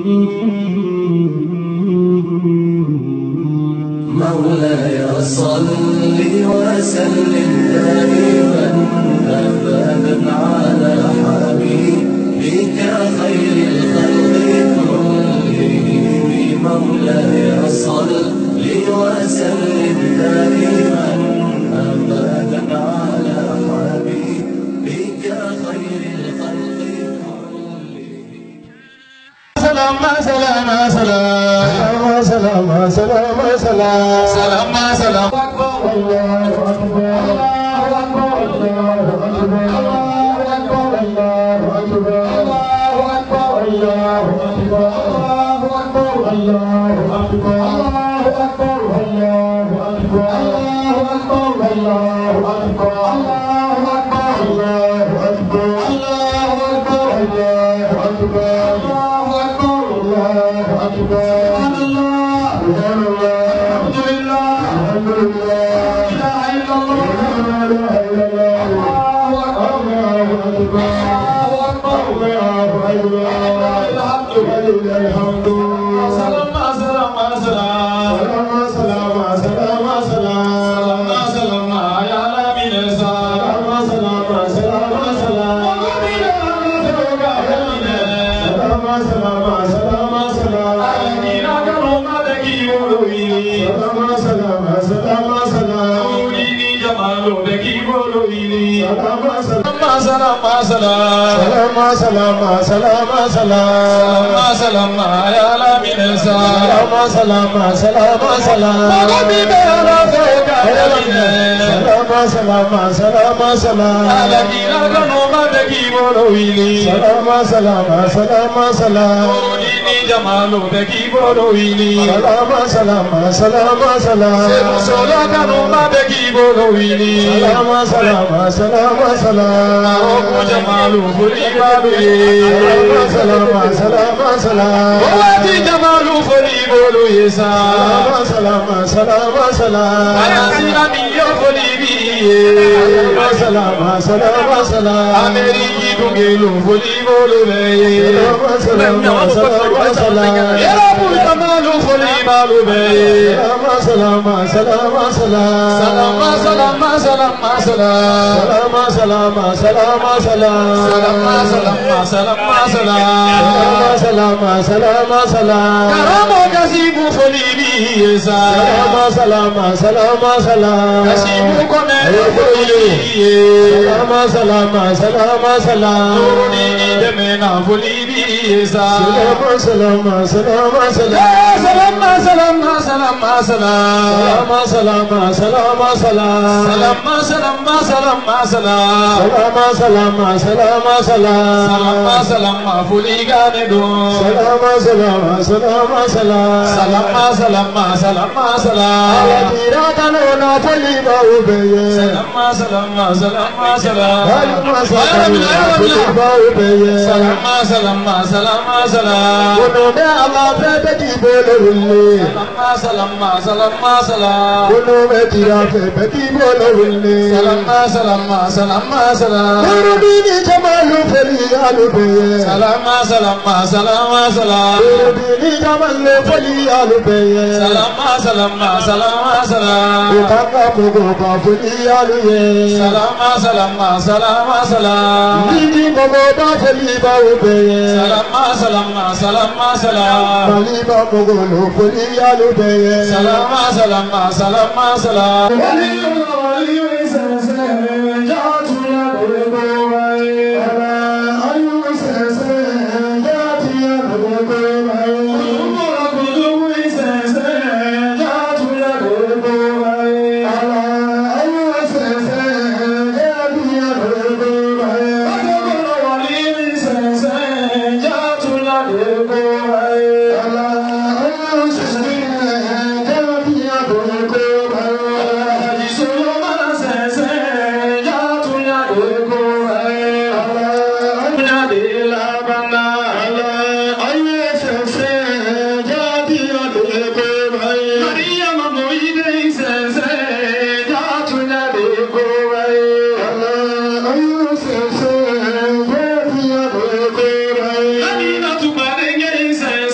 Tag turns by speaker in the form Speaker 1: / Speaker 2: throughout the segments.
Speaker 1: مولاي صل وسلم دائما أبدا على حبيبك خير الخلق كلهم. مولاي صل وسلم دائما أبدا على حبيبك خير الخلق كلهم. سلام سلام سلام سلام سلام سلام سلام سلام الله أكبر الله أكبر الله أكبر الله أكبر الله أكبر الله أكبر الله أكبر الله أكبر الله أكبر الله أكبر الله أكبر الله أكبر الله أكبر الله أكبر الله أكبر الله أكبر الله أكبر الله أكبر سبحان الله الحمد لله الحمد لله لا إله إلا الله الله أكبر الله أكبر الله أكبر الحمد الحمد سلام سلام سلام سلام سلام سلام سلام يا نبي سلام سلام سلام سلام سلام سلام سلام Jamalu beki bolo wili salama salama salama salama solo kanu ma beki bolo wili salama salama salama salama oku jamalu fuli balu ye salama salama salama wati jamalu fuli bolo ye salama salama salama salama ayasila miyo fuli bi ye salama salama salama ameriki dungelu fuli bolo be ye salama salama يرابو جمالو فلي مالو بي سلام سلام سلام سلام سلام سلام سلام سلام سلام سلام سلام سلام سلام سلام كرامو كسيبو فلي بي سلام سلام سلام سلام كسيبو كمي فلي سلام سلام سلام نورني دمنا فلي بي سلام سلام سلام سلام سلام سلام سلام سلام سلام سلام سلام سلام سلام سلام سلام سلام سلام سلام فولي غانيدو سلام سلام سلام سلام سلام سلام سلام على تيراتنا فولي باوبي سلام سلام سلام سلام سلام سلام سلام ونومي الله فبدي بولولي سلام سلام سلام ونومي تيرا فبدي بولولي سلام سلام سلام سلام وربيني جمال فلي ألبي سلام سلام سلام سلام وربيني جمال فلي ألبي سلام سلام سلام سلام وكاكا مغوكا فلي ألبي سلام سلام سلام سلام نيني مغوكا فلي باوبي سلام سلام سلام سلام ماليبا مغولو فلي ألبي سلام سلام سلام سلام Say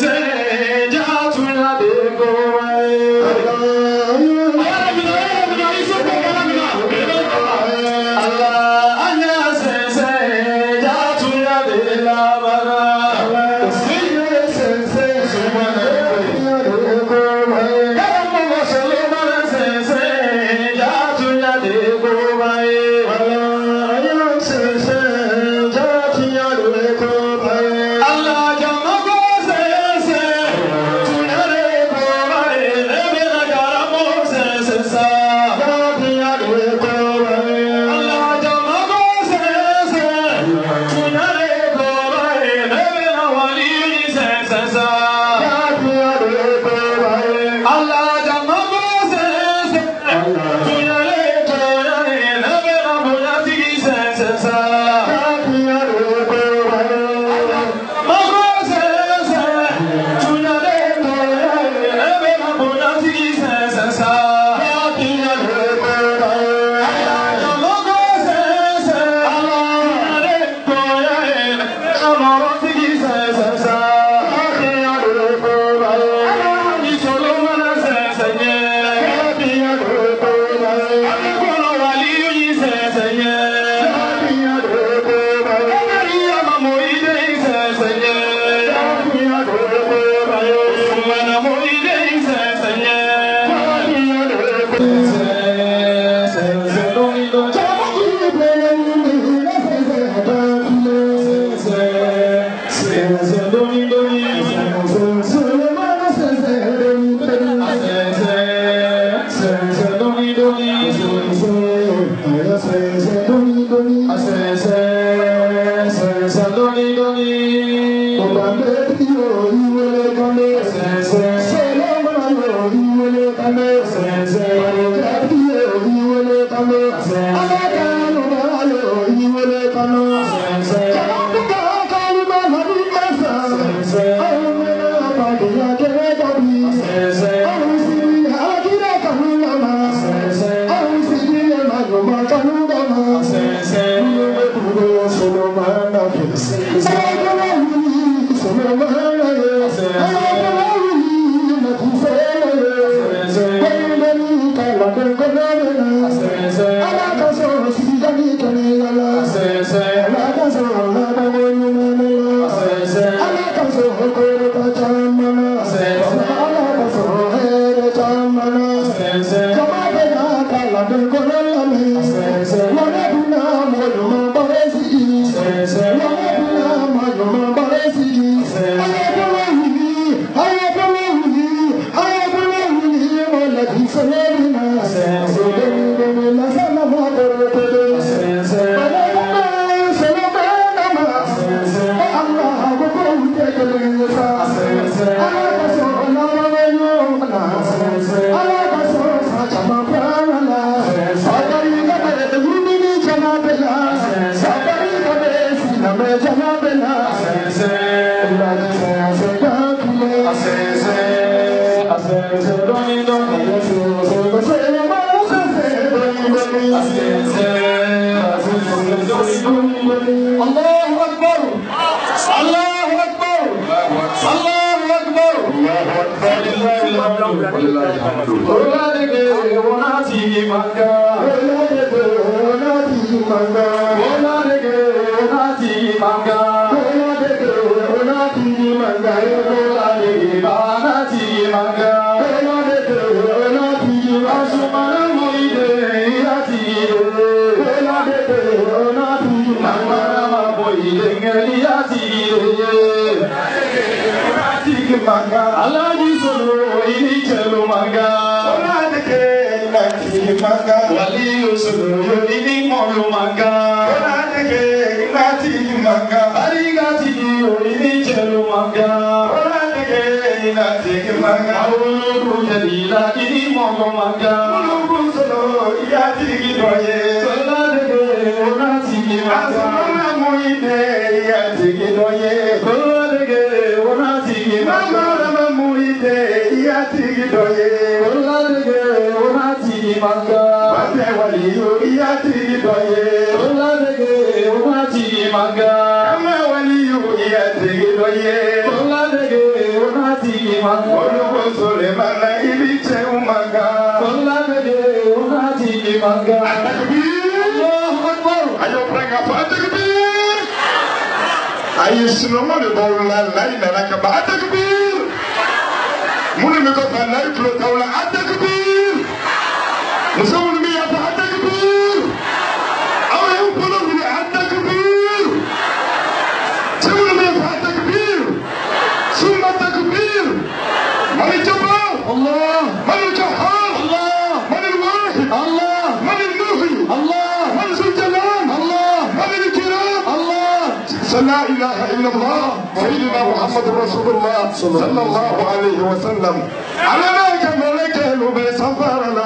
Speaker 1: لا إله إلا الله سيدنا محمد رسول الله صلى الله عليه وسلم على ما كملك وبسفرنا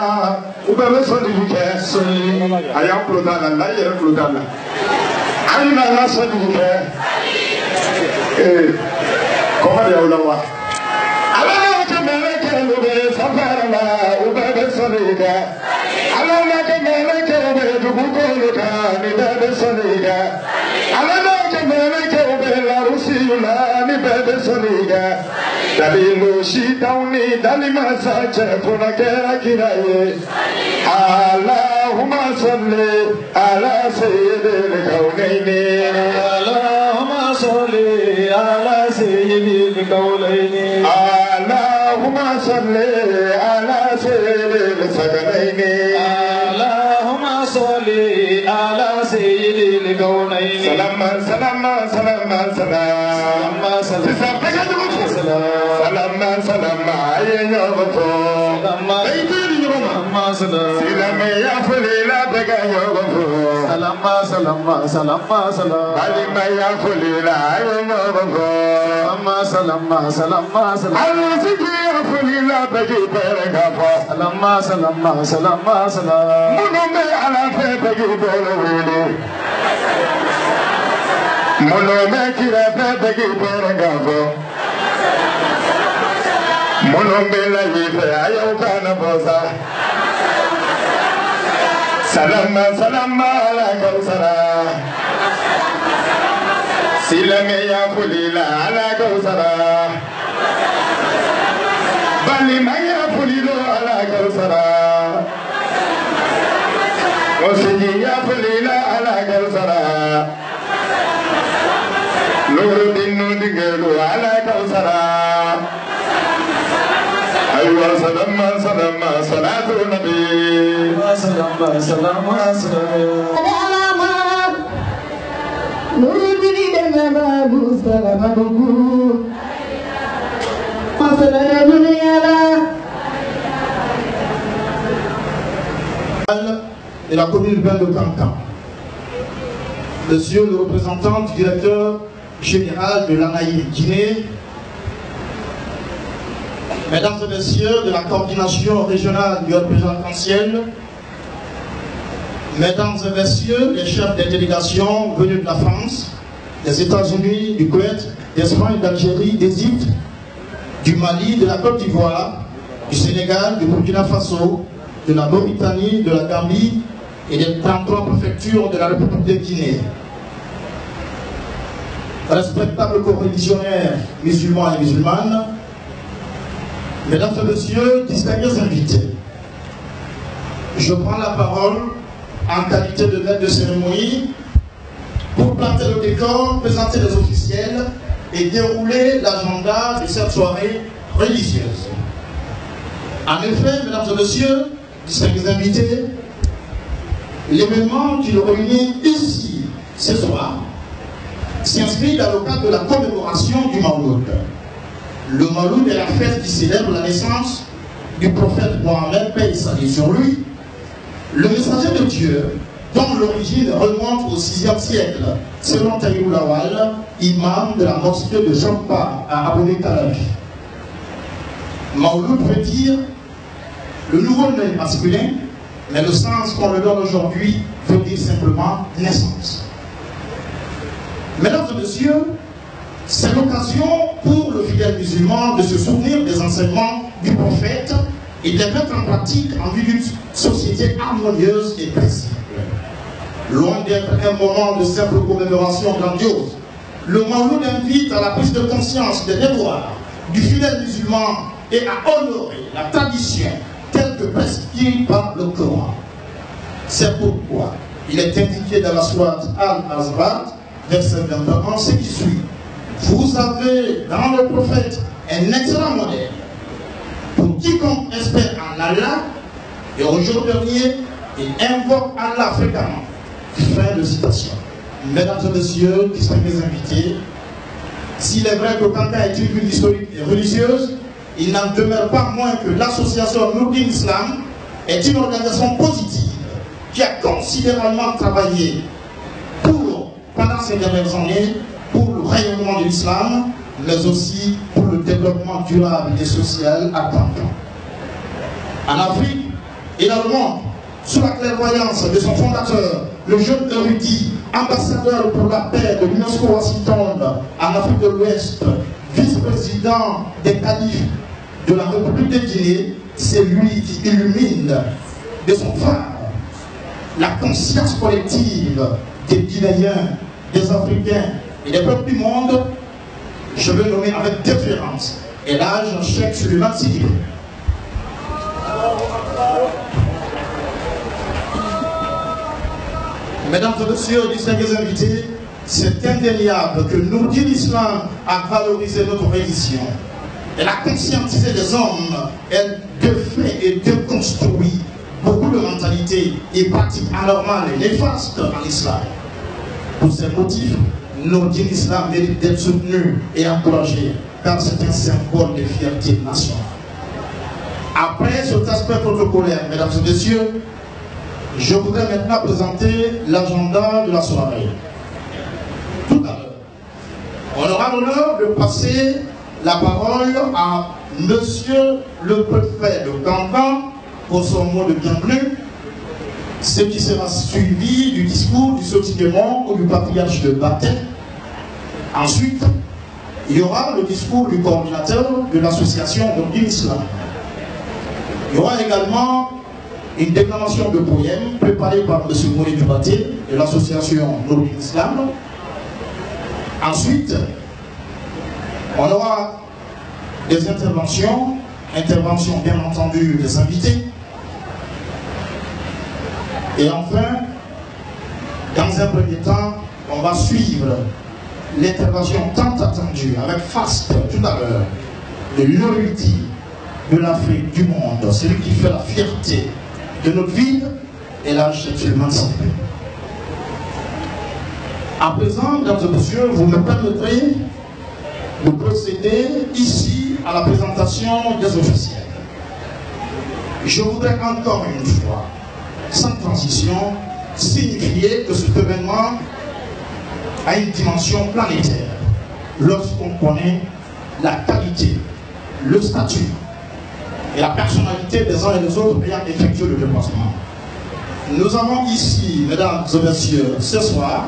Speaker 1: وبسلك أيام بلدنا لا يرد بلدنا علينا نسلك كما يقول الله على ما كملك وبسفرنا وبسلك على ما كملك وبدبوكلك وبسلك على ما كملك وبلا رسيلا نبدأ سريعا دليل شيطاني دليل ما سجفنا كراكراي اللهم صل على سيد الكونين اللهم صل على سيد الكونين اللهم صل على سيد الثقلين اللهم صل على سيد الكونين سلام سلام سلام سلام سلام سلام سلام عين يغفو سلام يا فليلا بقى يغفو سلام سلام سلام سلام علم يا فليلا عين يغفو سلام سلام سلام علمك يا فليلا بقى بركفو سلام سلام سلام سلام منو على فبقى بولويلي منو كيرا بقى بركفو منو بلا يفي ايوكان بوسا سلام سلام على كوثرا سلام يا فليلا على كوثرا Balimaya Pulilo ala Kalsara. Mosijiya Pulila ala Kalsara. Nuruddin Nudigelu ala Kalsara. Aywa salama salama salatu nabi. Salama salama salama. Nuruddin dengan Abu Salama buku.
Speaker 2: Et la commune urbaine de Cancan. Monsieur le représentant du directeur général de l'ANAI Guinée, mesdames et messieurs de la coordination régionale du représentatiel, mesdames et messieurs les chefs des délégations venus de la France, des États-Unis, du Koweït, d'Espagne, d'Algérie, d'Égypte, du Mali, de la Côte d'Ivoire, du Sénégal, du Burkina Faso, de la Mauritanie, de la Gambie et des 33 préfectures de la République de Guinée. Respectables co-religionnaires musulmans et musulmanes, mesdames et messieurs, distingués invités, je prends la parole en qualité de maître de cérémonie pour planter le décor, présenter les officiels et dérouler l'agenda de cette soirée religieuse. En effet, mesdames et messieurs, distingués invités, l'événement qui nous réunit ici ce soir s'inscrit dans le cadre de la commémoration du Mawlud. Le Mawlud est la fête qui célèbre la naissance du prophète Mohammed, paix et salut sur lui, le messager de Dieu, dont l'origine remonte au 6e siècle, selon Taïrou Lawal, imam de la mosquée de Champa à Abomey-Calavi. Mawlud veut dire le nouveau-né masculin, mais le sens qu'on le donne aujourd'hui veut dire simplement naissance. Mesdames et messieurs, c'est l'occasion pour le fidèle musulman de se souvenir des enseignements du prophète et de les mettre en pratique en vue d'une société harmonieuse et paisible. Loin d'être un moment de simple commémoration grandiose, le Mawlud invite à la prise de conscience des devoirs du fidèle musulman et à honorer la tradition telle que prescrite par le Coran. C'est pourquoi il est indiqué dans la sourate Al-Azbat, verset 21, ce qui suit. Vous avez dans le prophète un excellent modèle pour quiconque espère en Allah et au jour dernier, il invoque Allah fréquemment. Fin de citation. Mesdames et messieurs, distingués invités, s'il est vrai que Cancan est une ville historique et religieuse, il n'en demeure pas moins que l'association Nouruddin Islam est une organisation positive qui a considérablement travaillé pendant ces dernières années pour le rayonnement de l'islam, mais aussi pour le développement durable et social à Cancan. En Afrique et dans le monde, sous la clairvoyance de son fondateur, le jeune érudit, ambassadeur pour la paix de l'UNESCO Washington en Afrique de l'Ouest, vice-président des califes de la République de Guinée, c'est lui qui illumine de son phare la conscience collective des Guinéens, des Africains et des peuples du monde. Je veux nommer avec déférence et l'âge Cheikh Souleymane Sidibé. Mesdames et messieurs, distingués invités, c'est indéniable que Nouruddin Islam a valorisé notre religion. Elle a conscientisé les hommes, elle défait et déconstruit beaucoup de mentalités et pratiques anormales et néfastes en islam. Pour ces motifs, Nouruddin Islam mérite d'être soutenu et encouragé, car c'est un symbole de fierté nationale. Après cet aspect protocolaire, mesdames et messieurs, je voudrais maintenant présenter l'agenda de la soirée. Tout à l'heure, on aura l'honneur de passer la parole à Monsieur le préfet de Cancan pour son mot de bienvenue, ce qui sera suivi du discours du Sotigémon ou du patriarche de Baté. Ensuite, il y aura le discours du coordinateur de l'association Nouruddin Islam. Il y aura également une déclamation de poèmes préparée par M. Mouni Dubaté de l'association Nouruddin Islam. Ensuite, on aura des interventions intervention bien entendu des invités. Et enfin, dans un premier temps, on va suivre l'intervention tant attendue avec faste tout à l'heure de l'unité de l'Afrique, du monde, celui qui fait la fierté de notre ville, et là, je m'anticipe. À présent, mesdames et messieurs, vous me permettrez de procéder ici à la présentation des officiels. Je voudrais encore une fois, sans transition, signifier que cet événement a une dimension planétaire lorsqu'on connaît la qualité, le statut et la personnalité des uns et des autres ayant effectué le déplacement. Nous avons ici, mesdames et messieurs, ce soir,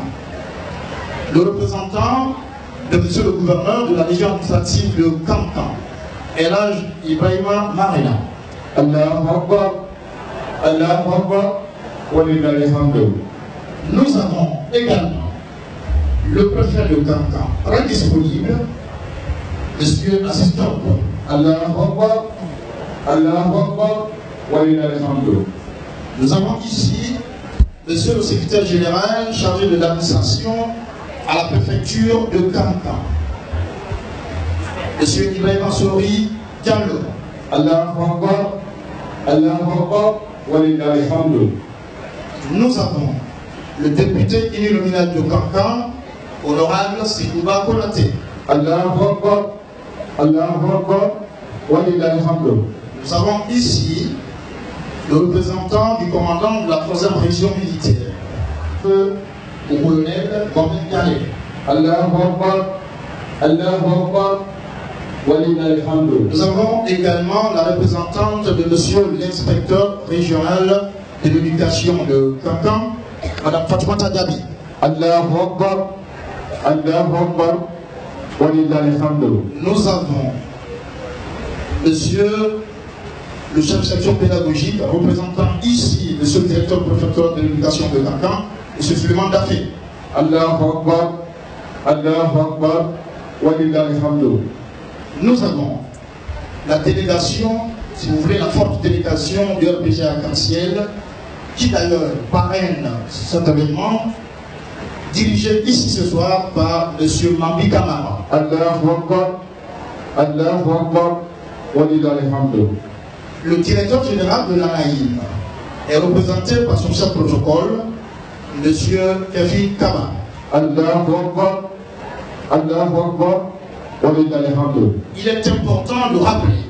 Speaker 2: le représentant de monsieur le gouverneur de la région administrative de Kankan, Elhaj Ibrahima Marina.
Speaker 1: Allahu Akbar, Allahu Akbar, walillahil hamd.
Speaker 2: Nous avons également le préfet de Kankan, très disponible, monsieur l'assistant.
Speaker 1: Allahu Akbar, Allahu Akbar, walillahil hamd.
Speaker 2: Nous avons ici monsieur le secrétaire général chargé de l'administration à la préfecture de Kankan, monsieur Ibrahima Sori Diallo.
Speaker 1: Allahu Akbar, Allahu Akbar, walillahil hamd.
Speaker 2: Nous avons le député uninominal de Kankan, honorable Sikouba Konaté.
Speaker 1: Allahu Akbar, Allahu Akbar, walillahil hamd.
Speaker 2: Nous avons ici le représentant du commandant de la 3e région militaire, le colonel Mohamed Gale.
Speaker 1: Allahu Akbar, Allahu Akbar, walillahil hamd.
Speaker 2: Nous avons également la représentante de monsieur l'inspecteur régional de l'éducation de Kankan, madame Fatoumata Dabi.
Speaker 1: Allahu Akbar, Allahu Akbar, walillahil hamd.
Speaker 2: Nous avons monsieur le chef de section pédagogique représentant ici monsieur le directeur préfectoral de l'éducation de Kankan, monsieur Suleiman Dafé.
Speaker 1: Allahu Akbar, Allahu Akbar, walillahil hamd.
Speaker 2: Nous avons la délégation, si vous voulez, la forte délégation du RPG Arc-en-Ciel, qui d'ailleurs parraine cet événement, dirigé ici ce soir par M. Mambi Kamara.
Speaker 1: Allahu Akbar, Allahu Akbar, walillahil hamd.
Speaker 2: Le directeur général de l'ANAïM est représenté par son chef protocole, M. Kevin Kaba.
Speaker 1: Allahu Akbar, Allahu Akbar, walillahil hamd.
Speaker 2: Il est important de rappeler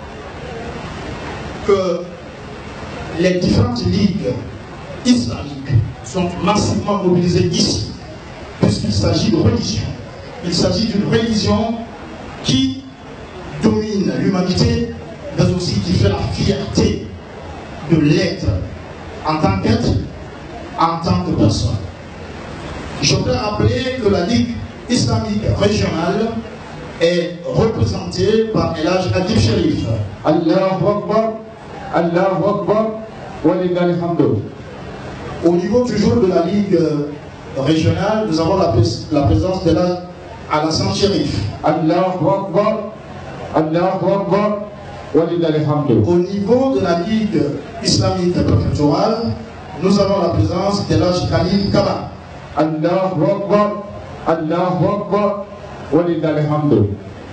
Speaker 2: que les différentes ligues islamiques sont massivement mobilisées ici, puisqu'il s'agit de religion. Il s'agit d'une religion qui domine l'humanité, mais aussi qui fait la fierté de l'être en tant qu'être, en tant que personne. Je voudrais rappeler que la Ligue islamique régionale est représentée par Elhaj Adib Sherif.
Speaker 1: Allahu Akbar, Allahu Akbar, walillahil hamd.
Speaker 2: Au niveau toujours de la Ligue régionale, nous avons la présence d'Elhaj Alassane Sherif.
Speaker 1: Allahu Akbar, Allahu Akbar, walillahil hamd.
Speaker 2: Au niveau de la Ligue islamique préfectorale, nous avons la présence d'Elhaj Khalil Kaba.
Speaker 1: Allahu Akbar, Allahu Akbar, walillahil hamd.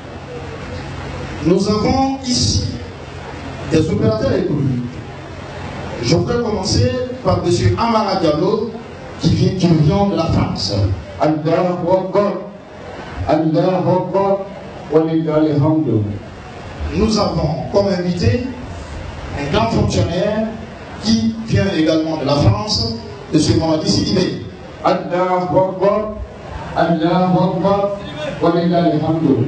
Speaker 2: Nous avons ici des opérateurs économiques. Je voudrais commencer par M. Amara Diallo, qui vient de la France.
Speaker 1: Allahu Akbar, Allahu Akbar, walillahil hamd.
Speaker 2: Nous avons comme invité un grand fonctionnaire qui vient également de la France, M. Mohamed Sidibé.
Speaker 1: Allahu Akbar, Allahu Akbar, walillahil hamd.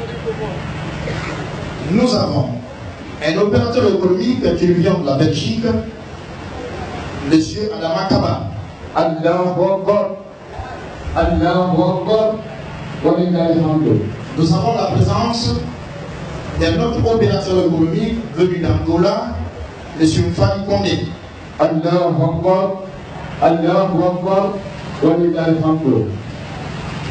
Speaker 2: Nous avons un opérateur économique qui vient de la Belgique, M. Adama Kaba.
Speaker 1: Allahu Akbar, Allahu Akbar, walillahil hamd.
Speaker 2: Nous avons la présence d'un autre opérateur économique venu d'Angola, M. Mfali Kondé.
Speaker 1: Allahu Akbar, Allahu Akbar, walillahil hamd.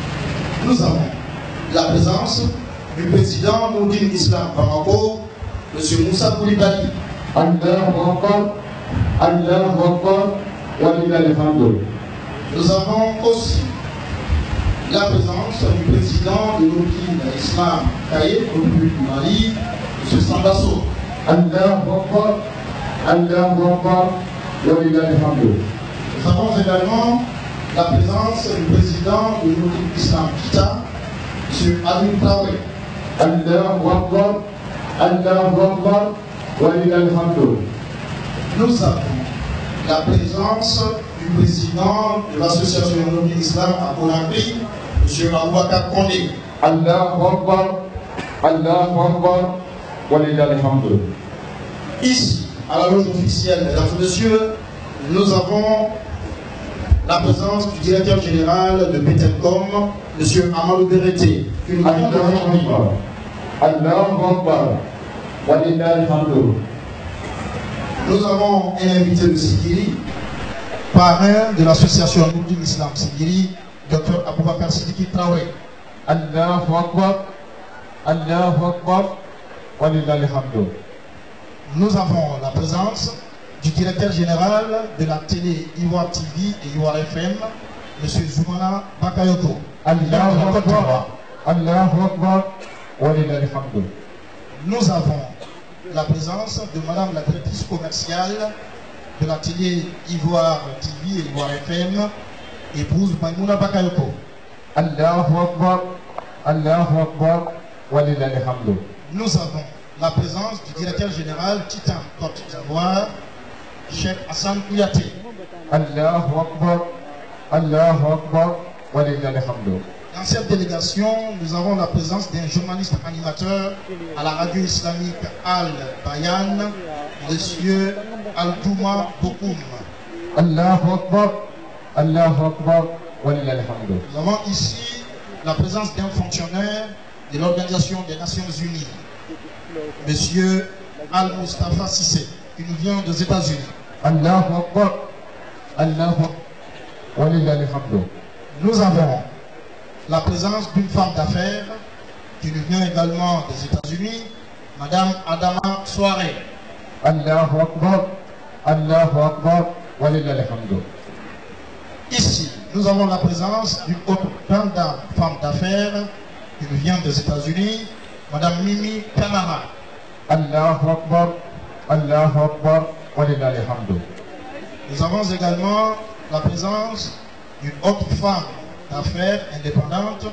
Speaker 2: Nous avons la présence du président Moudine Islam Bamako, M. Moussa Koulibaly.
Speaker 1: Allahu Akbar, Allahu Akbar, walillahi alhamdu.
Speaker 2: Nous avons aussi la présence du président de l'Orchid Islam Kaye, au République du Mali, M. Sambasso.
Speaker 1: Allahu Akbar, Allahu Akbar, walillahi alhamdu.
Speaker 2: Nous avons également la présence du président de l'Orchid Islam Kita, M. Adil Traoré.
Speaker 1: Allahu Akbar, Allahu Akbar, walillahi alhamdu.
Speaker 2: Nous avons la présence du président de l'association L'Orchid Islam à Conakry, M. Aboubakar Kondé.
Speaker 1: Allahu Akbar, Allahu Akbar, walillahi alhamdu.
Speaker 2: Ici, à la loge officielle, mesdames et messieurs, nous avons la présence du directeur général de Petelcom, M. Amadou Bereté, que nous venons de rejoindre.
Speaker 1: Allahu Akbar, walillahi alhamdu.
Speaker 2: Nous avons un invité de Sigiri, parrain de l'association Nourdine Islam Sigiri, Dr Aboubakar Sidiki Traoré.
Speaker 1: Allahu Akbar, Allahu Akbar, walillahi alhamdu.
Speaker 2: Nous avons la présence du directeur général de la télé Ivoire TV et Ivoire FM, M. Zoumana Bakayoko.
Speaker 1: Allahu Akbar, Allahu Akbar, walillahi alhamdu.
Speaker 2: Nous avons la présence de Madame la directrice commerciale de la télé Ivoire TV et Ivoire FM, épouse Maïmouna Bakayoko.
Speaker 1: Allahu Akbar, Allahu Akbar, walillahi alhamdu.
Speaker 2: Nous avons la présence du directeur général Titan Côte d'Ivoire, Cheikh Hassan Kouyaté.
Speaker 1: Allahu Akbar, Allahu Akbar, walillahi alhamdu.
Speaker 2: Dans cette délégation, nous avons la présence d'un journaliste animateur à la radio islamique Al-Bayan, M. Al-Douma Bokoum.
Speaker 1: Allahu Akbar, Allahu Akbar, walillahi alhamdu.
Speaker 2: Nous avons ici la présence d'un fonctionnaire de l'Organisation des Nations Unies, M. Al-Mustafa Sissé, qui nous vient des États-Unis.
Speaker 1: Allahu Akbar, Allahu Akbar, walillahi alhamdu.
Speaker 2: Nous avons la présence d'une femme d'affaires qui nous vient également des États-Unis, Madame Adama Soare.
Speaker 1: Allahu Akbar, Allahu Akbar, walillahi alhamdu.
Speaker 2: Ici, nous avons la présence d'une autre grande dame, femme d'affaires qui nous vient des États-Unis, Madame Mimi Kamara.
Speaker 1: Allahu Akbar, Allahu Akbar, walillahi alhamdu.
Speaker 2: Nous avons également la présence d'une autre femme d'affaires indépendante,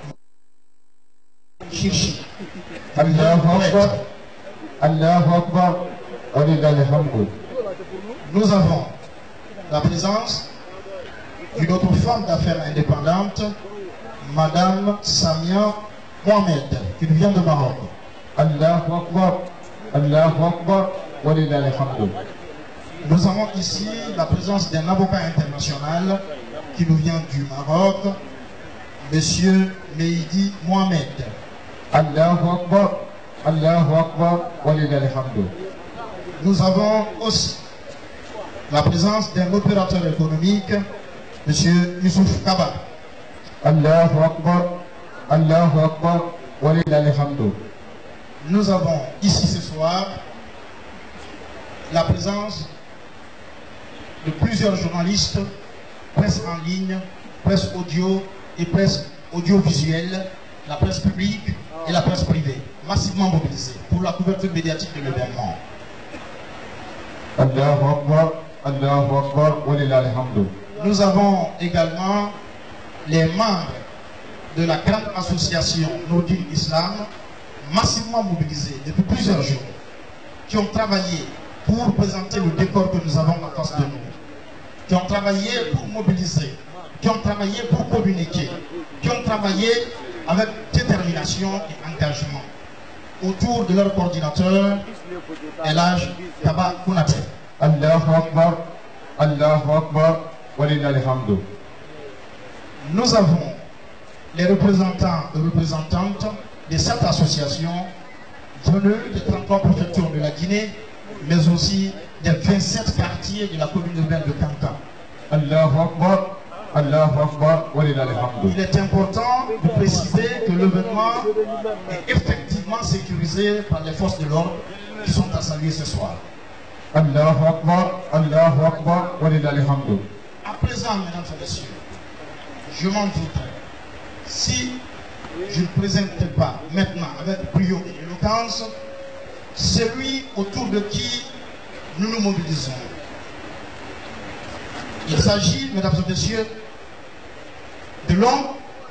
Speaker 2: Chichi.
Speaker 1: Allahu Akbar, Allahu Akbar, walillahi alhamdu.
Speaker 2: Nous avons la présence d'une autre femme d'affaires indépendante, Madame Samia Mohamed, qui nous vient de Maroc.
Speaker 1: Allahu Akbar, Allahu Akbar, walillahi alhamdu.
Speaker 2: Nous avons ici présence d'un avocat international qui nous vient du Maroc, Monsieur Meidi Mohamed.
Speaker 1: Allahu Akbar, Allahu Akbar, walillahi alhamdu.
Speaker 2: Nous avons aussi la présence d'un opérateur économique, Monsieur Youssouf Kaba.
Speaker 1: Allahu Akbar, Allahu Akbar, walillahi alhamdu.
Speaker 2: Nous avons ici ce soir la présence de plusieurs journalistes, presse en ligne, presse audio et presse audiovisuelle, la presse publique et la presse privée, massivement mobilisés pour la couverture médiatique de l'événement.
Speaker 1: Allahu Akbar, Allahu Akbar, walillahi alhamdu.
Speaker 2: Nous avons également les membres de la grande association Nourdine Islam, massivement mobilisés depuis plusieurs jours, qui ont travaillé pour présenter le décor que nous avons en face de nous, qui ont travaillé pour mobiliser, qui ont travaillé pour communiquer, qui ont travaillé avec détermination et engagement autour de leur coordinateur, Elhaj Kaba Kounate.
Speaker 1: Allahu Akbar, Allahu Akbar, walillahi alhamdu.
Speaker 2: Nous avons les représentants et représentantes de cette association venus des 33 préfectures de la Guinée, mais aussi des 27 quartiers de la commune urbaine de Kanka.
Speaker 1: Allahu Akbar, Allahu Akbar, walillahi alhamdu.
Speaker 2: Il est important de préciser que l'événement est effectivement sécurisé par les forces de l'ordre qui sont à saluer ce soir.
Speaker 1: Allahu Akbar, Allahu Akbar, wa lillahi hamdu.
Speaker 2: À présent, mesdames et messieurs, je m'en voudrais si je ne présentais pas maintenant avec brio et éloquence celui autour de qui nous nous mobilisons. Il s'agit, mesdames et messieurs, de l'homme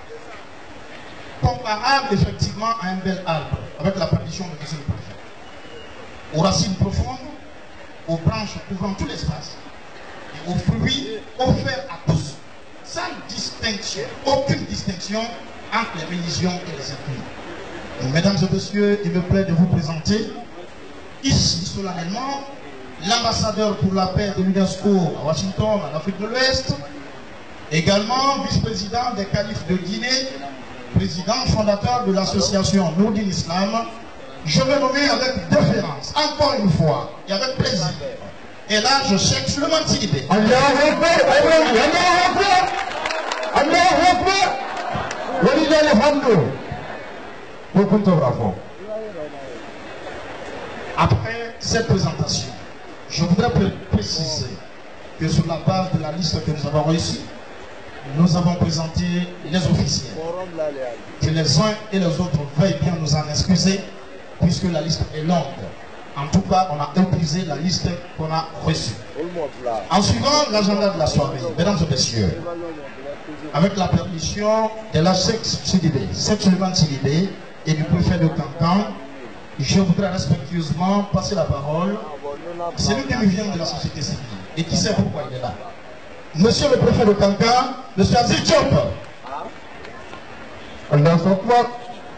Speaker 2: comparable effectivement à un bel arbre, avec la partition de monsieur le préfet, aux racines profondes, aux branches couvrant tout l'espace, et aux fruits offerts à tous, sans distinction, aucune distinction entre les religions et les ethnies. Donc, mesdames et messieurs, il me plaît de vous présenter ici solennellement l'ambassadeur pour la paix de l'UNESCO à Washington, en Afrique de l'Ouest, également vice-président des califes de Guinée, président fondateur de l'association Nourdine Islam. Je vais nommer avec déférence, encore une fois, et avec plaisir. Et là, je cherche le Sidibé.
Speaker 1: Allahu Akbar, Allahu Akbar, Allahu Akbar, wa lillahi hamdu. Beaucoup de bravo.
Speaker 2: Après cette présentation, je voudrais préciser que sur la base de la liste que nous avons reçue, nous avons présenté les officiels. Que les uns et les autres veuillent bien nous en excuser, puisque la liste est longue. En tout cas, on a utilisé la liste qu'on a reçue. En suivant l'agenda de la soirée, mesdames et messieurs, avec la permission de la Cheikh Sidibé, Cheikh Suleiman Sidibé et du préfet de Kankan, je voudrais respectueusement passer la parole à celui qui nous vient de la société civile et qui sait pourquoi il est là. Monsieur le préfet de Kankan, monsieur Aziz Diop.
Speaker 1: Allahu Akbar.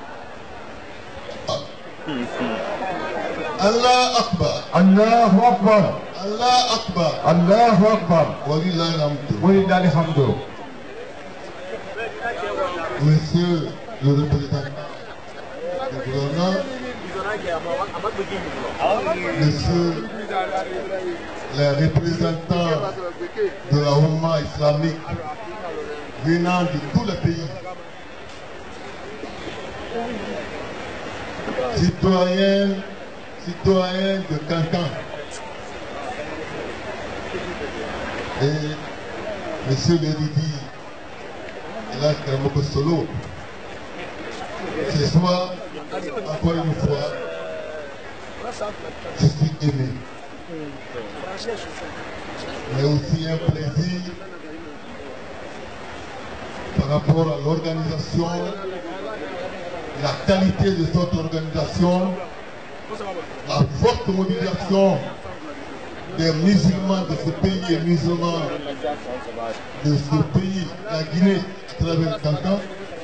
Speaker 3: Allah Akbar.
Speaker 1: Allahu Akbar.
Speaker 3: Allah Akbar.
Speaker 1: Allahu Akbar.
Speaker 3: Wa lillahi alhamdu.
Speaker 1: Wa lillahi hamdu.
Speaker 3: Monsieur le représentant du gouverneur, Monsieur les représentants de la Oumma islamique venant de tous les pays, citoyens de Kankan et Monsieur le Didi et là Karamoko Solo, ce soir, encore une fois, je suis aimé. Mais aussi un plaisir par rapport à l'organisation, la qualité de cette organisation, la forte mobilisation des musulmans de ce pays et musulmans de ce pays, la Guinée, à travers Kankan,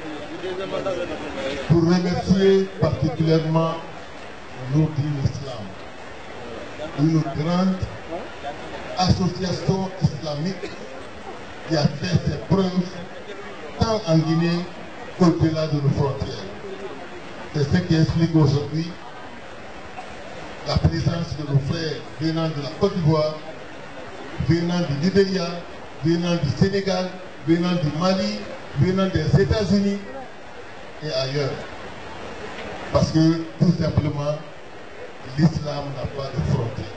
Speaker 3: pour remercier particulièrement Nourdine Islam, une grande association islamique qui a fait ses preuves tant en Guinée qu'au-delà de nos frontières. C'est ce qui explique aujourd'hui la présence de nos frères venant de la Côte d'Ivoire, venant du Libéria, venant du Sénégal, venant du Mali, venant des États-Unis et ailleurs. Parce que tout simplement, l'islam n'a pas de frontières.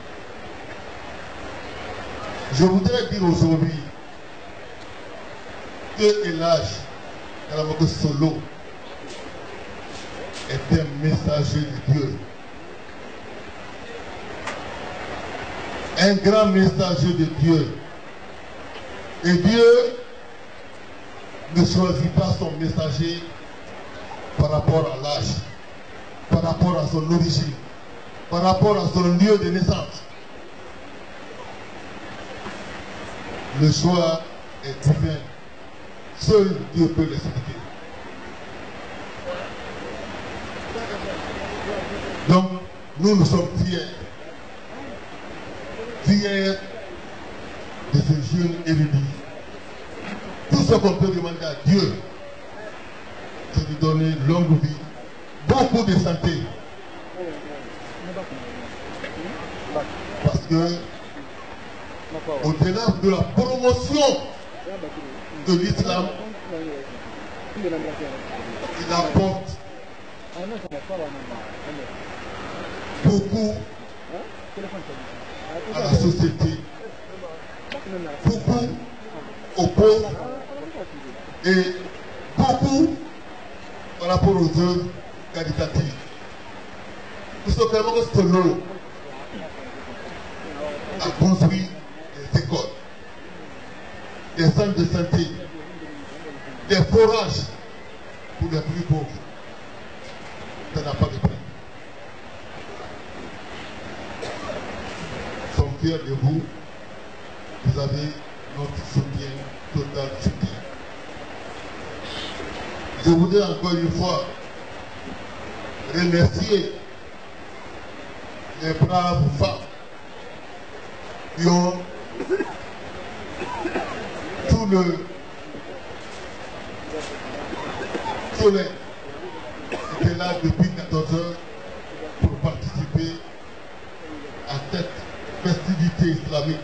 Speaker 3: Je voudrais dire aujourd'hui que Elhadj Karamoko Solo est un messager de Dieu. Un grand messager de Dieu. Et Dieu ne choisit pas son messager par rapport à l'âge, par rapport à son origine, par rapport à son lieu de naissance. Le choix est divin. Seul Dieu peut l'expliquer. Donc, nous sommes fiers. Fiers de ce jeune érudit. Tout ce qu'on peut demander à Dieu, c'est de donner longue vie, beaucoup de santé. Parce que, au-delà de la promotion de l'islam, il apporte beaucoup à la société, beaucoup aux pauvres et beaucoup par rapport aux œuvres caritatives. Nous sommes vraiment Stolo a construit des écoles, des centres de santé, des forages pour les plus pauvres. Ça n'a pas de prix. Nous sommes fiers de vous. Vous avez notre soutien, total soutien. Je voudrais encore une fois remercier les braves femmes qui ont tout le soleil était là depuis 14 heures pour participer à cette festivité islamique.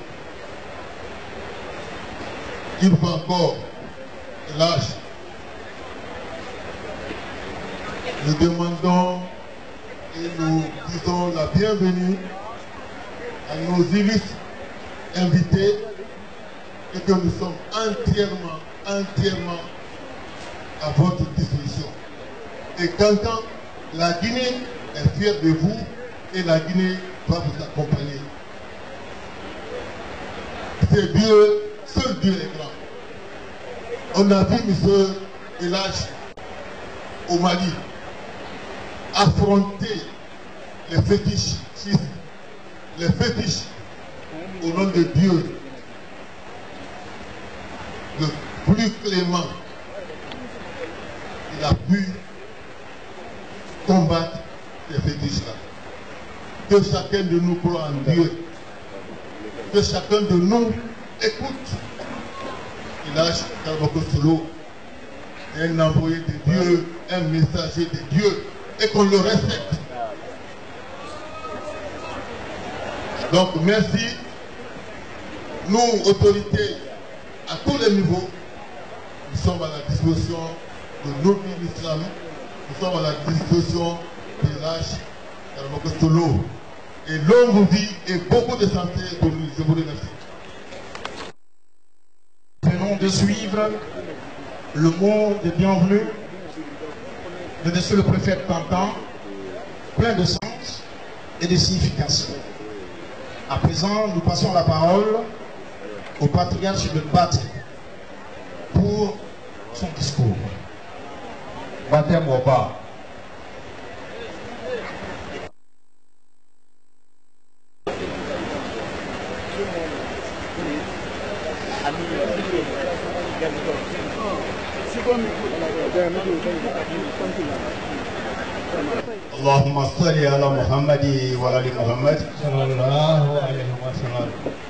Speaker 3: Une fois encore, l'âge, nous demandons et nous disons la bienvenue à nos illustres invités et que nous sommes entièrement à votre disposition. Et qu'entend la Guinée est fière de vous et la Guinée va vous accompagner. C'est Dieu, seul Dieu est grand. On a vu M. Elhadj au Mali affronter les fétiches, au nom de Dieu, le plus clément. Il a pu combattre ces fétiches-là. Que chacun de nous croit en Dieu. Que chacun de nous écoute. Elhadj Solo est un envoyé de Dieu, un messager de Dieu, et qu'on le respecte. Donc merci. Nous, autorités, à tous les niveaux, nous sommes à la disposition de nos pays islamiques, nous sommes à la disposition d'Elhadj Solo. Et longue vie et beaucoup de santé pour nous. Je vous remercie.
Speaker 2: Venons de suivre le mot de bienvenue de monsieur le préfet Tantan, plein de sens et de signification. À présent, nous passons la parole au patriarche de Baté pour son discours. Baté Moba.
Speaker 1: اللهم صل على محمد وعلى ال محمد
Speaker 3: صلى الله عليه وسلم.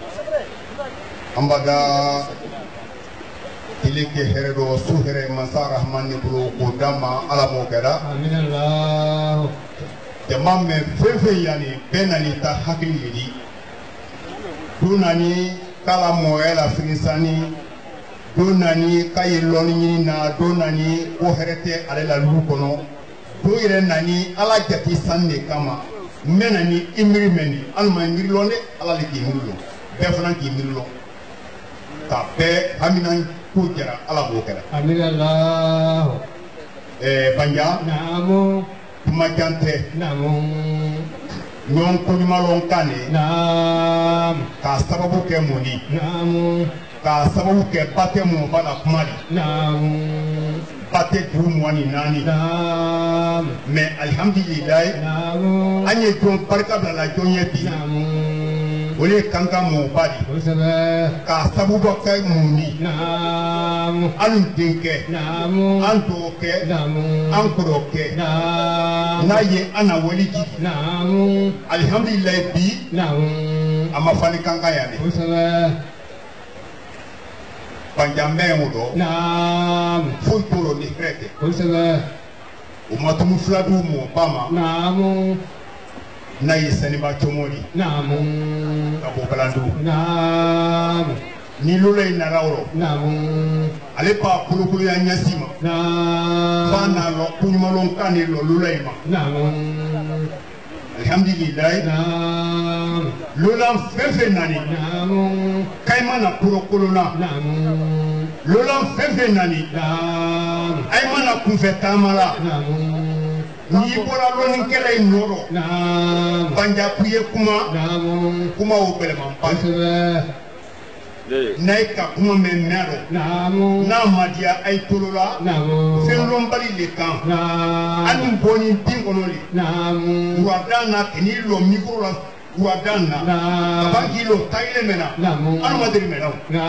Speaker 1: ambaga ilike heredo suhere mansa rahman ni bulu kodama ala mokera
Speaker 3: Amin Allah.
Speaker 1: jamam me fefe yani benani ta hakili yidi dunani kala moela finisani donani kayeloni ni na donani o herete alela lukono do ire nani ala jati sanne kama menani imri meni alma imri londe ala le ki imri lo be fana ki imri lo ka be aminan ko jara ala bo kala
Speaker 3: Amin Allah.
Speaker 1: banja
Speaker 3: Namu.
Speaker 1: kuma jante
Speaker 3: Namu.
Speaker 1: nyon ko ni malon kane
Speaker 3: Nam.
Speaker 1: ka sababu ke moni
Speaker 3: Namu.
Speaker 1: ka sababu ke bate mo bala kumali
Speaker 3: Namu.
Speaker 1: bate du mwani nani
Speaker 3: Nam.
Speaker 1: mais alhamdulillah
Speaker 3: Namu.
Speaker 1: anye jon barka bla la jon yebi
Speaker 3: Namu.
Speaker 1: ole kanka mo bali
Speaker 3: Usaba.
Speaker 1: ka sababu ke moni
Speaker 3: Namu.
Speaker 1: an dinke
Speaker 3: Namu.
Speaker 1: an to ke
Speaker 3: Namu.
Speaker 1: an kuro ke
Speaker 3: Namu.
Speaker 1: na ye ana wali ji
Speaker 3: Namu.
Speaker 1: alhamdulillah bi
Speaker 3: Namu.
Speaker 1: ama fani kanka yani
Speaker 3: Usaba.
Speaker 1: banjambe ngodo
Speaker 3: Namu.
Speaker 1: futuro ni krete
Speaker 3: Usaba.
Speaker 1: o matumu fladu mo bama
Speaker 3: Namu.
Speaker 1: na ye saniba chomori
Speaker 3: Namu.
Speaker 1: ka bo balandu
Speaker 3: Namu.
Speaker 1: ni lule na rawro
Speaker 3: Namu.
Speaker 1: ale pa kulukulu ya nyasima
Speaker 3: Namu.
Speaker 1: fana lo kunyimalon kani lo lule ma
Speaker 3: Namu.
Speaker 1: alhamdulillah
Speaker 3: Namu.
Speaker 4: Lola fefe nani. Kaimana kuro kolona. Lola fefe nani. Aimana kunfetamala. Ni bora loni kela inoro. Banja kuye kuma opele mampani. Naika kuma menero. Na madia aitolola. Felombali lekan. Anu boni dingonoli. Wadana kenilo mikrola. Wadana. Abangilo taile mena. Anu madiri mena.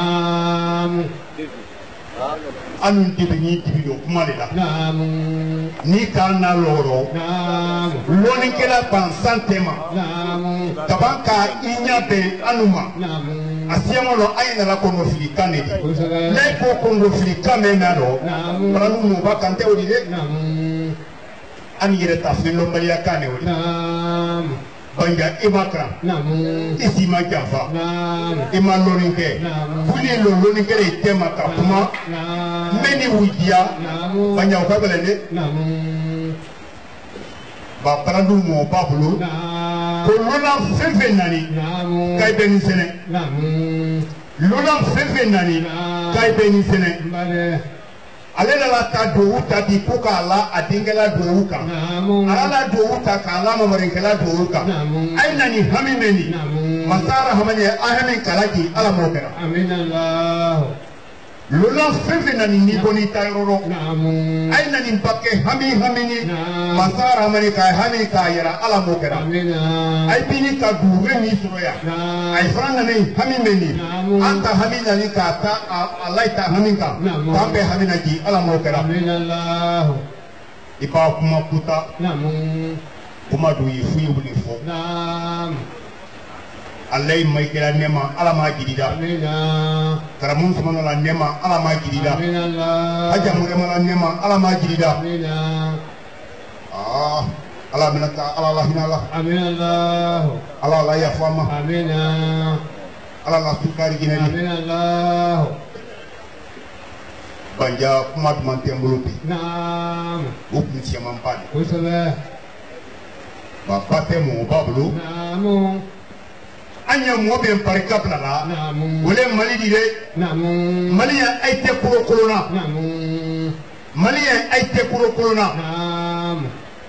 Speaker 4: Anu tibini tibido kumalela. Ni kana loro. Loni kela pansantema. Tabanka inyate anuma. Asiamolo aina la kono filikane. Leko kono filikane naro. Pranu muba kante odile. Ani yereta filo malia kane odile. Banja imakra. Isima jafa. Ima lorinke. Kuli lorinke le tema kapuma. Meni widia. Banja ukabelene. Ba pranu mo babulu. Lola fefe nani kai beni sene. Lola fefe nani kai beni sene. Ale la ta do uta di kuka ala adingela do uka. Ala do uta kala mamarinkela do uka. Ai nani hami meni. Masara hamani ahami kalaki ala mokera.
Speaker 1: Amin Allah.
Speaker 4: Lola fefe nani ni boni tayroro. Ai nani mpake hami ni. Masara hamani kai hami kayera ala mokera. Ai bini ka dure ni suroya. Ai franga ni hami meni. Anta hami nani ka ta alaita hami ka. Tambe hami naji ala mokera.
Speaker 1: Amin Allah.
Speaker 4: Ipa kuma kuta. Kuma du yifu yubulifo. Allah maikira nema ala ma jirida. Karamun sumano la nema ala ma jirida. Haja murema la nema ala ma jirida. Allah minata ala la hinala.
Speaker 1: Amin Allah.
Speaker 4: Allah la yafama.
Speaker 1: Amin.
Speaker 4: Allah la sukari ginani.
Speaker 1: Amin Allah.
Speaker 4: Banja kuma tumante mbulupi.
Speaker 1: Naam.
Speaker 4: Upni siaman padi.
Speaker 1: Kusabe.
Speaker 4: Bapate mu babulu.
Speaker 1: Naam.
Speaker 4: Anya mwobe mparika plala.
Speaker 1: Naam.
Speaker 4: Ule mali dire.
Speaker 1: Naam.
Speaker 4: Mali ya aite kuro korona.
Speaker 1: Naam.
Speaker 4: Mali ya aite kuro korona.
Speaker 1: Naam.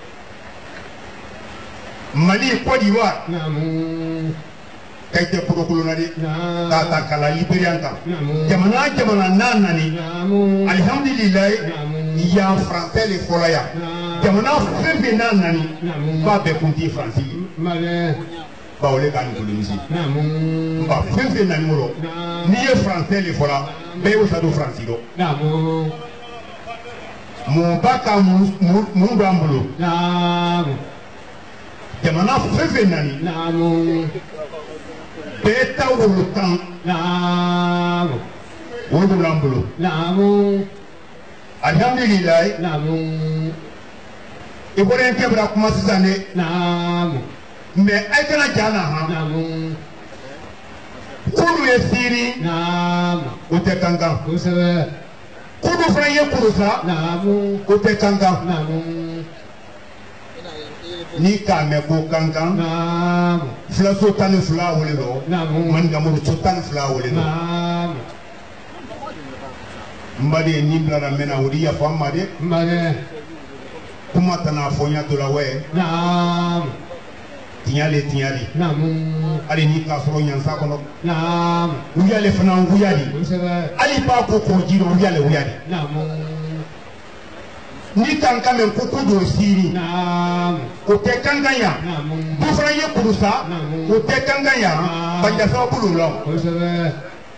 Speaker 4: Mali Côte d'Ivoire.
Speaker 1: Naam.
Speaker 4: Kaite kuro korona di.
Speaker 1: Naam.
Speaker 4: Tata kala liberianta.
Speaker 1: Naam.
Speaker 4: Jamana nanani.
Speaker 1: Naam.
Speaker 4: Alhamdulillah.
Speaker 1: Naam.
Speaker 4: Ya français le folaya.
Speaker 1: Naam.
Speaker 4: Jamana fefe nanani.
Speaker 1: Naam.
Speaker 4: Ba be kunti français.
Speaker 1: Male.
Speaker 4: Ba ole kan kulumisi.
Speaker 1: Naam.
Speaker 4: Ba fefe nani moro.
Speaker 1: Naam.
Speaker 4: Ni ye français le fola. Be o sado français do.
Speaker 1: Naam.
Speaker 4: Mon baka mun bambulo.
Speaker 1: Naam.
Speaker 4: Jamana fefe nani.
Speaker 1: Naam.
Speaker 4: Beta wulutan.
Speaker 1: Naam.
Speaker 4: Wulu lambulo.
Speaker 1: Naam.
Speaker 4: Alhamdulillah.
Speaker 1: Naam.
Speaker 4: Ibore kebra kuma sisane.
Speaker 1: Naam.
Speaker 4: Mais ay kana jana ha.
Speaker 1: Naam.
Speaker 4: Kuru ye siri.
Speaker 1: Naam.
Speaker 4: O te kankan.
Speaker 1: Kusabe.
Speaker 4: Kuru fana ye kurusa.
Speaker 1: Naam.
Speaker 4: O te kankan.
Speaker 1: Naam.
Speaker 4: Ni ka me ko kankan.
Speaker 1: Naam.
Speaker 4: Fila so tani fila wole do.
Speaker 1: Naam.
Speaker 4: Man gamuru so tani fila wole do.
Speaker 1: Naam.
Speaker 4: Mbade ni blara mena wuri ya fama de.
Speaker 1: Male.
Speaker 4: Kuma tana fonya to la we.
Speaker 1: Naam.
Speaker 4: Tinyali.
Speaker 1: Naam.
Speaker 4: Ali ni ka soro nyansa kono.
Speaker 1: Naam.
Speaker 4: Uyale fana uyali.
Speaker 1: Kusabe.
Speaker 4: Ali ba ko ko jiro uyale uyali.
Speaker 1: Naam.
Speaker 4: Ni kankan men ko do siri.
Speaker 1: Naam.
Speaker 4: O te kankan ya.
Speaker 1: Naam.
Speaker 4: Bu fana ye kurusa.
Speaker 1: Naam.
Speaker 4: O te kankan ya. Banja sa bulu lo.
Speaker 1: Kusabe.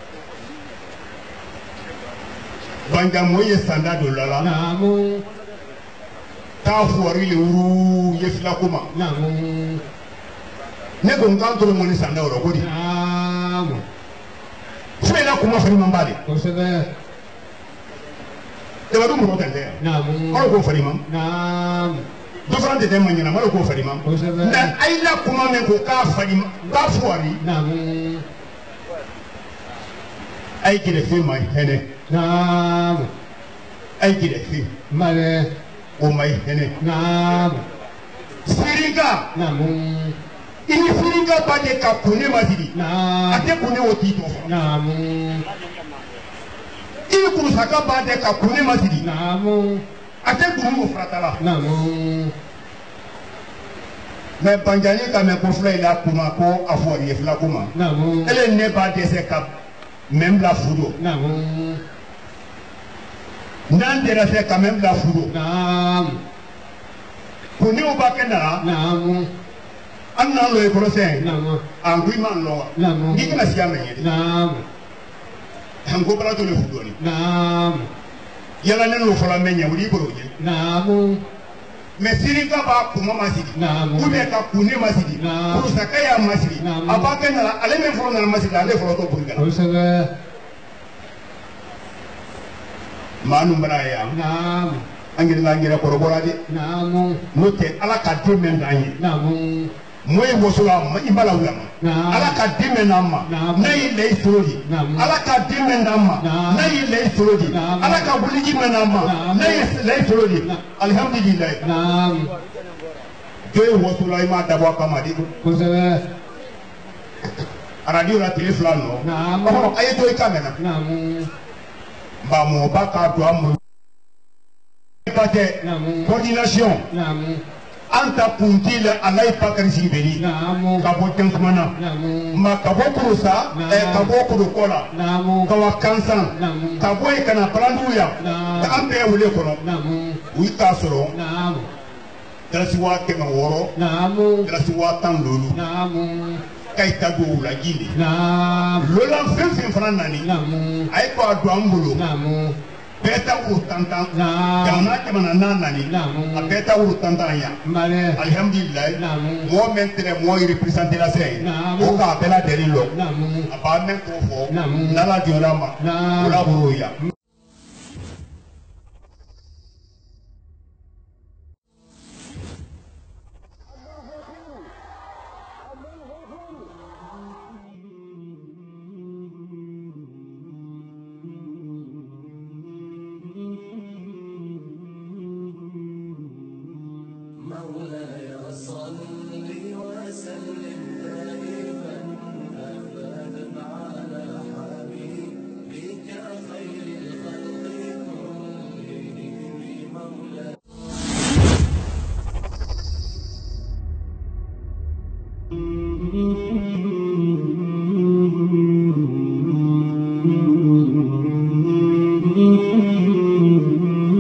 Speaker 4: Banja moye sanda do lala.
Speaker 1: Naam.
Speaker 4: Ta fuari le uru ye fila kuma.
Speaker 1: Naam.
Speaker 4: Ne ko nkan to mo ni sanda oro ko di.
Speaker 1: Naam.
Speaker 4: Fue la kuma fari man bale.
Speaker 1: Kusabe.
Speaker 4: De wadu mo tande.
Speaker 1: Naam.
Speaker 4: Maro ko fari man.
Speaker 1: Naam.
Speaker 4: Do fran de dem nyina maro ko fari man.
Speaker 1: Kusabe.
Speaker 4: Na ay la kuma men ko ka fari ba fuari.
Speaker 1: Naam.
Speaker 4: Ay ki de fi mai hene.
Speaker 1: Naam.
Speaker 4: Ay ki de fi
Speaker 1: Male.
Speaker 4: o mai hene.
Speaker 1: Naam.
Speaker 4: Sirika
Speaker 1: Naam.
Speaker 4: ini firinga bade ka kune masidi ate kune otito ini kurusaka bade ka kune masidi ate kune ofratala mais banjani ka me ko fula ila kuma ko afori fula kuma ele ne ba dese ka même la fudo nan dera se ka même la fudo kuni o ba kenara an nan lo e procès an gui man lo ni kana siya me yedi an go bra to le fudo ni yala ne no fala me nya wuri boroje mais siringa ba kuma masidi ube ka kune masidi kurusaka ya masidi abaka na ale me folo na masidi ale folo to burga manu mbara ya angela korobora de note ala ka dimen danye moy wosula ibala wama ala ka dimen namma nay lay sorodi ala ka dimen namma nay lay sorodi ala ka buliji namma nay lay sorodi alhamdulillah joy wosula ima dabo kamadi ko sabe radio la télé flano ko ayeto e kamera ba mo ba ka do am coordination anta puntile alay pakari sibeli kabo tankmana ma kabo kurusa kabo kurukola kawa kansan kabo e kana planduya ta ambe wule kono wita soro dalasi wa kema woro dalasi wa tan lolu kaita do la gili lola fenfen fana nani ay ko adu ambulo beta urutanta jamana jamana nanani a beta urutanta ya alhamdulillah mo mentre mo representer la sey o ka bela delilo a ba men ko fo nala diorama la buruya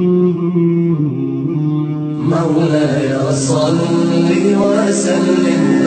Speaker 5: مولاي صل وسلم